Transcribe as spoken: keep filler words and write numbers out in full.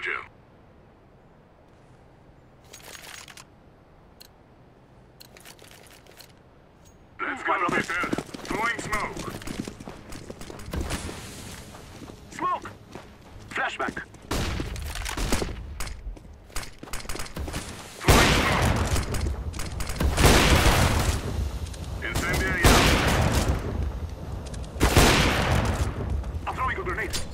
Roger. Let's go, Redhead. Throwing smoke. Smoke! Flashback. Throwing smoke. Incendiary out. I'm throwing a grenade.